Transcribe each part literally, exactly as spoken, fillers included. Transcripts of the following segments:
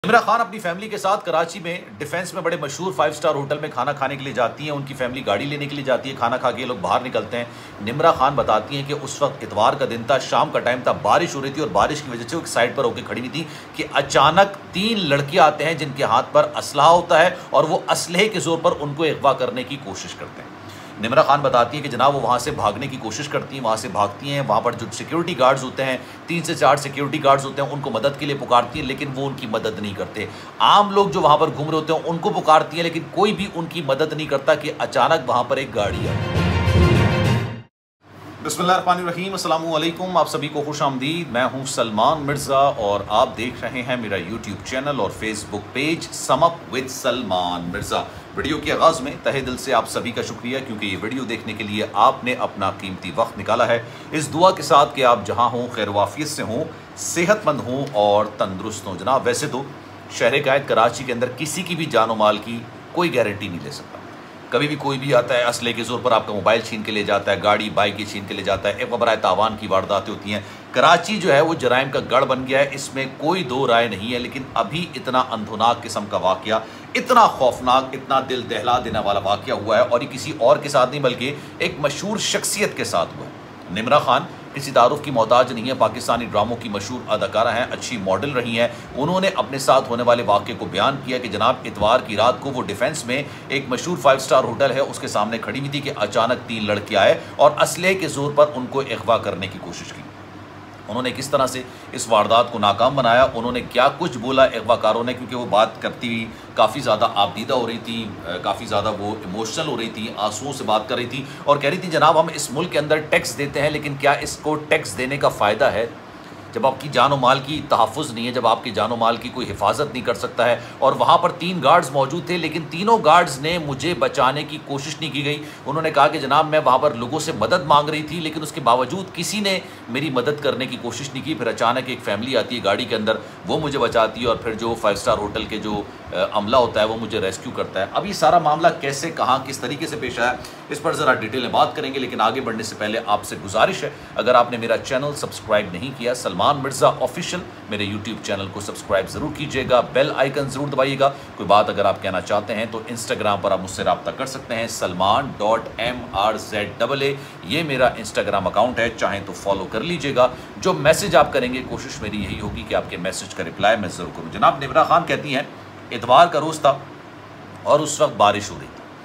निमरा खान अपनी फैमिली के साथ कराची में डिफेंस में बड़े मशहूर फाइव स्टार होटल में खाना खाने के लिए जाती हैं। उनकी फैमिली गाड़ी लेने के लिए जाती है, खाना खा के लोग बाहर निकलते हैं। निमरा खान बताती हैं कि उस वक्त इतवार का दिन था, शाम का टाइम था, बारिश हो रही थी और बारिश की वजह से वो एक साइड पर होकर खड़ी हुई थी कि अचानक तीन लड़के आते हैं जिनके हाथ पर असलहा होता है और वो असलहे के जोर पर उनको अगवा करने की कोशिश करते हैं। निमरा खान बताती है कि जनाब वो वहाँ से भागने की कोशिश करती हैं, वहाँ से भागती हैं। वहाँ पर जो सिक्योरिटी गार्ड्स होते हैं, तीन से चार सिक्योरिटी गार्ड्स होते हैं, उनको मदद के लिए पुकारती हैं, लेकिन वो उनकी मदद नहीं करते। आम लोग जो वहाँ पर घूम रहे होते हैं उनको पुकारती हैं, लेकिन कोई भी उनकी मदद नहीं करता कि अचानक वहाँ पर एक गाड़ी आई। बिस्मिल्लाहिर्रहमानिर्रहीम, अस्सलाम वालेकुम, आप सभी को खुश आमदीद। मैं हूँ सलमान मिर्ज़ा और आप देख रहे हैं मेरा यूट्यूब चैनल और Facebook page sum up with Salman Mirza. Video के आगाज़ में तहे दिल से आप सभी का शुक्रिया, क्योंकि ये वीडियो देखने के लिए आपने अपना कीमती वक्त निकाला है। इस दुआ के साथ कि आप जहाँ हों खैर वाफियत से हों, सेहतमंद हों और तंदुरुस्त हों। जनाब वैसे तो शहर कायद कराची के अंदर किसी की भी जानो माल की कोई गारंटी नहीं ले सकता। कभी भी कोई भी आता है, असले के ज़ोर पर आपका मोबाइल छीन के ले जाता है, गाड़ी बाइक छीन के ले जाता है। एक बराए तावान की वारदातें होती हैं। कराची जो है वो जराइम का गढ़ बन गया है, इसमें कोई दो राय नहीं है। लेकिन अभी इतना अंधुनाक किस्म का वाकया, इतना खौफनाक, इतना दिल दहला देने वाला वाकया हुआ है और ये किसी और के साथ नहीं बल्कि एक मशहूर शख्सियत के साथ हुआ है। निमरा खान किसी तारुफ की मोहताज नहीं है, पाकिस्तानी ड्रामों की मशहूर अदाकारा हैं, अच्छी मॉडल रही हैं। उन्होंने अपने साथ होने वाले वाक़े को बयान किया कि जनाब इतवार की रात को वो डिफेंस में एक मशहूर फाइव स्टार होटल है उसके सामने खड़ी हुई थी कि अचानक तीन लड़के आए और असलहे के ज़ोर पर उनको अगवा करने की कोशिश की। उन्होंने किस तरह से इस वारदात को नाकाम बनाया, उन्होंने क्या कुछ बोला अगवाकारों ने, क्योंकि वो बात करती हुई काफ़ी ज़्यादा आबदीदा हो रही थी, काफ़ी ज़्यादा वो इमोशनल हो रही थी, आंसुओं से बात कर रही थी और कह रही थी जनाब हम इस मुल्क के अंदर टैक्स देते हैं, लेकिन क्या इसको टैक्स देने का फ़ायदा है जब आपकी जानो माल की तहफ़्फ़ुज़ नहीं है, जब आपकी जानो माल की कोई हिफाजत नहीं कर सकता है। और वहाँ पर तीन गार्ड्स मौजूद थे, लेकिन तीनों गार्ड्स ने मुझे बचाने की कोशिश नहीं की गई। उन्होंने कहा कि जनाब मैं वहाँ पर लोगों से मदद मांग रही थी, लेकिन उसके बावजूद किसी ने मेरी मदद करने की कोशिश नहीं की। फिर अचानक एक फैमिली आती है गाड़ी के अंदर, वो मुझे बचाती है और फिर जो फाइव स्टार होटल के जो अमला होता है वो मुझे रेस्क्यू करता है। अब ये सारा मामला कैसे, कहाँ, किस तरीके से पेश आया, इस पर ज़रा डिटेल में बात करेंगे। लेकिन आगे बढ़ने से पहले आपसे गुजारिश है, अगर आपने मेरा चैनल सब्सक्राइब नहीं किया, सलमान मिर्ज़ा ऑफिशियल, मेरे यूट्यूब चैनल को सब्सक्राइब ज़रूर कीजिएगा, बेल आइकन ज़रूर दबाइएगा। कोई बात अगर आप कहना चाहते हैं तो इंस्टाग्राम पर आप मुझसे रब्ता कर सकते हैं, Salman dot M R Z double A, ये मेरा इंस्टाग्राम अकाउंट है, चाहें तो फॉलो कर लीजिएगा। जो मैसेज आप करेंगे कोशिश मेरी यही होगी कि आपके मैसेज का रिप्लाई मैं ज़रूर करूँ। जनाब निमरा खान कहती हैं इतवार का रोज़ था और उस वक्त बारिश हो रही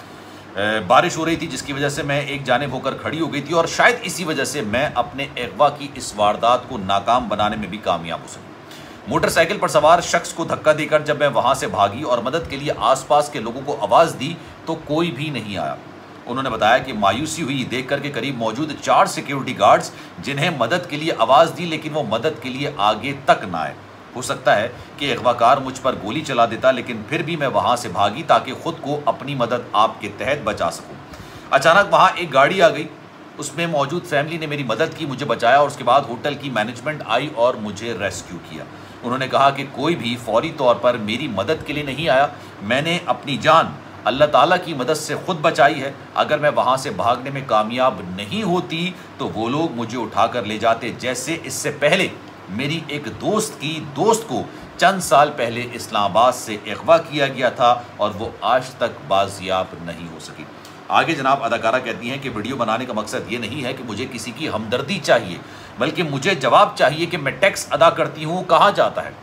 थी बारिश हो रही थी जिसकी वजह से मैं एक जानिब होकर खड़ी हो गई थी और शायद इसी वजह से मैं अपने अगवा की इस वारदात को नाकाम बनाने में भी कामयाब हो सकी। मोटरसाइकिल पर सवार शख्स को धक्का देकर जब मैं वहां से भागी और मदद के लिए आसपास के लोगों को आवाज़ दी तो कोई भी नहीं आया। उन्होंने बताया कि मायूसी हुई देख कर के करीब मौजूद चार सिक्योरिटी गार्ड्स जिन्हें मदद के लिए आवाज़ दी, लेकिन वो मदद के लिए आगे तक ना आए। हो सकता है कि अगवाकार मुझ पर गोली चला देता, लेकिन फिर भी मैं वहां से भागी ताकि खुद को अपनी मदद आपके तहत बचा सकूं। अचानक वहां एक गाड़ी आ गई, उसमें मौजूद फैमिली ने मेरी मदद की, मुझे बचाया और उसके बाद होटल की मैनेजमेंट आई और मुझे रेस्क्यू किया। उन्होंने कहा कि कोई भी फौरी तौर पर मेरी मदद के लिए नहीं आया, मैंने अपनी जान अल्लाह ताला की मदद से खुद बचाई है। अगर मैं वहां से भागने में कामयाब नहीं होती तो वो लोग मुझे उठाकर ले जाते, जैसे इससे पहले मेरी एक दोस्त की दोस्त को चंद साल पहले इस्लामाबाद से अगवा किया गया था और वो आज तक बाजियाब नहीं हो सकी। आगे जनाब अदाकारा कहती हैं कि वीडियो बनाने का मकसद ये नहीं है कि मुझे किसी की हमदर्दी चाहिए, बल्कि मुझे जवाब चाहिए कि मैं टैक्स अदा करती हूँ कहाँ जाता है।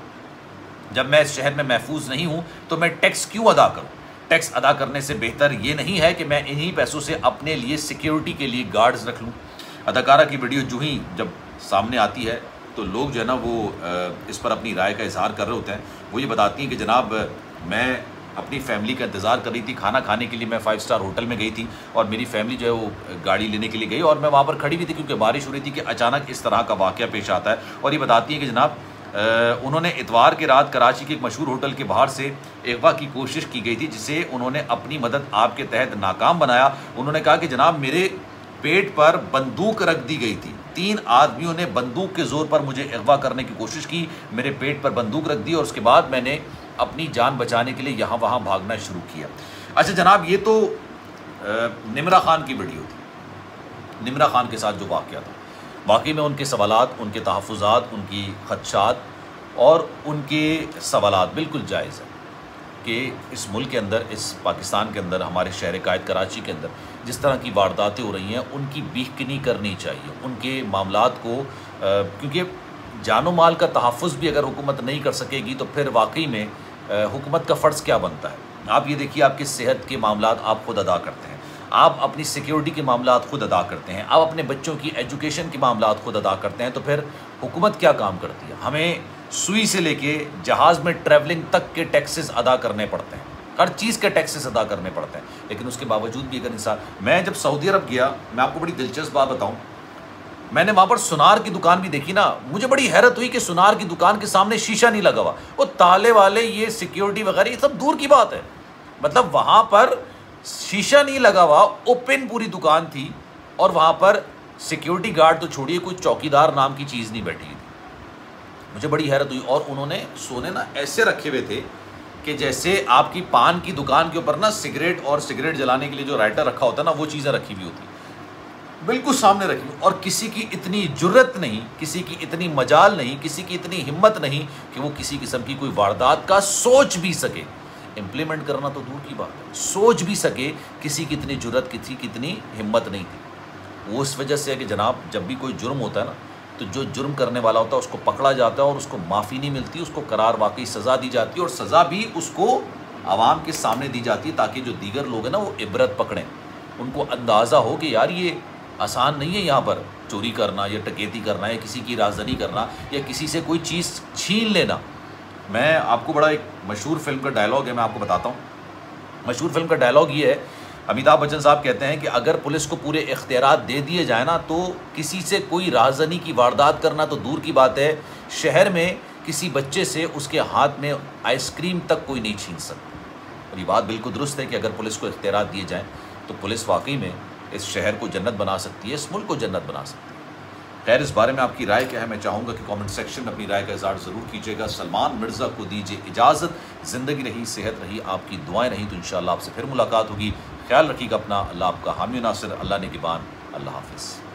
जब मैं इस शहर में महफूज नहीं हूँ तो मैं टैक्स क्यों अदा करूँ? टैक्स अदा करने से बेहतर ये नहीं है कि मैं इन्हीं पैसों से अपने लिए सिक्योरिटी के लिए गार्ड्स रख लूँ। अदाकारा की वीडियो जो ही जब सामने आती है तो लोग जो है ना वो इस पर अपनी राय का इजहार कर रहे होते हैं। वो ये बताती हैं कि जनाब मैं अपनी फैमिली का इंतज़ार कर रही थी, खाना खाने के लिए मैं फाइव स्टार होटल में गई थी और मेरी फैमिली जो है वो गाड़ी लेने के लिए गई और मैं वहाँ पर खड़ी हुई थी क्योंकि बारिश हो रही थी कि अचानक इस तरह का वाक़या पेश आता है। और ये बताती हैं कि जनाब उन्होंने इतवार की रात कराची के एक मशहूर होटल के बाहर से अगवा की कोशिश की गई थी, जिसे उन्होंने अपनी मदद आपके तहत नाकाम बनाया। उन्होंने कहा कि जनाब मेरे पेट पर बंदूक रख दी गई थी, तीन आदमियों ने बंदूक के ज़ोर पर मुझे अगवा करने की कोशिश की, मेरे पेट पर बंदूक रख दी और उसके बाद मैंने अपनी जान बचाने के लिए यहाँ वहाँ भागना शुरू किया। अच्छा जनाब ये तो निमरा खान की वीडियो थी, निमरा खान के साथ जो वाक़या था, वाकई में उनके सवालात, उनके तहफ़्फ़ुज़ात, उनकी खदशात और उनके सवालात बिल्कुल जायज़ है कि इस मुल्क के अंदर, इस पाकिस्तान के अंदर, हमारे शहर कायद कराची के अंदर जिस तरह की वारदातें हो रही हैं उनकी बीकनी करनी चाहिए। उनके मामलात को, क्योंकि जानो माल का तहफ़्फ़ुज़ भी अगर हुकूमत नहीं कर सकेगी तो फिर वाकई में हुकूमत का फ़र्ज़ क्या बनता है। आप ये देखिए, आपकी सेहत के मामलात आप ख़ुद अदा करते हैं, आप अपनी सिक्योरिटी के मामलात ख़ुद अदा करते हैं, आप अपने बच्चों की एजुकेशन के मामलात ख़ुद अदा करते हैं, तो फिर हुकूमत क्या काम करती है। हमें सुई से लेके जहाज़ में ट्रैवलिंग तक के टैक्सेस अदा करने पड़ते हैं, हर चीज़ के टैक्सेस अदा करने पड़ते हैं। लेकिन उसके बावजूद भी अगर इंसान, मैं जब सऊदी अरब गया, मैं आपको बड़ी दिलचस्प बात बताऊं, मैंने वहाँ पर सुनार की दुकान भी देखी ना, मुझे बड़ी हैरत हुई कि सुनार की दुकान के सामने शीशा नहीं लगा हुआ, वो ताले वाले, ये सिक्योरिटी वगैरह ये सब दूर की बात है। मतलब वहाँ पर शीशा नहीं लगा हुआ, ओपन पूरी दुकान थी, और वहाँ पर सिक्योरिटी गार्ड तो छोड़िए, कोई चौकीदार नाम की चीज़ नहीं बैठी थी। मुझे बड़ी हैरत हुई। और उन्होंने सोने ना ऐसे रखे हुए थे कि जैसे आपकी पान की दुकान के ऊपर ना सिगरेट और सिगरेट जलाने के लिए जो राइटर रखा होता है ना, वो चीज़ें रखी हुई होती, बिल्कुल सामने रखी हुई। और किसी की इतनी जुर्रत नहीं, किसी की इतनी मजाल नहीं, किसी की इतनी हिम्मत नहीं कि वो किसी किस्म की कोई वारदात का सोच भी सके। इम्प्लीमेंट करना तो दूर की बात है, सोच भी सके, किसी की इतनी जुर्रत, किसी की इतनी हिम्मत नहीं थी। वो इस वजह से है कि जनाब, जब भी कोई जुर्म होता है ना, तो जो जुर्म करने वाला होता है उसको पकड़ा जाता है और उसको माफ़ी नहीं मिलती, उसको करार वाकई सज़ा दी जाती है, और सज़ा भी उसको आवाम के सामने दी जाती है, ताकि जो दीगर लोग हैं ना वो इबरत पकड़ें, उनको अंदाज़ा हो कि यार ये आसान नहीं है यहाँ पर चोरी करना या डकैती करना या किसी की राजधानी करना या किसी से कोई चीज़ छीन लेना। मैं आपको बड़ा एक मशहूर फिल्म का डायलॉग है, मैं आपको बताता हूँ। मशहूर फिल्म का डायलॉग ये है, अमिताभ बच्चन साहब कहते हैं कि अगर पुलिस को पूरे इख्तियारात दे दिए जाए ना, तो किसी से कोई राजधानी की वारदात करना तो दूर की बात है, शहर में किसी बच्चे से उसके हाथ में आइसक्रीम तक कोई नहीं छीन सकता। और ये बात बिल्कुल दुरुस्त है कि अगर पुलिस को इख्तियारात दिए जाएँ तो पुलिस वाकई में इस शहर को जन्नत बना सकती है, इस मुल्क को जन्नत बना सकती है। खैर, इस बारे में आपकी राय क्या है, मैं चाहूँगा कि कमेंट सेक्शन में अपनी राय का इज़हार ज़रूर कीजिएगा। सलमान मिर्ज़ा को दीजिए इजाज़त। ज़िंदगी रही, सेहत रही, आपकी दुआएं रही तो इंशाअल्लाह आपसे फिर मुलाकात होगी। ख्याल रखिएगा अपना। अल्लाह आपका हामी नासिर, अल्लाह निगहबान। अल्लाह हाफ़िज़।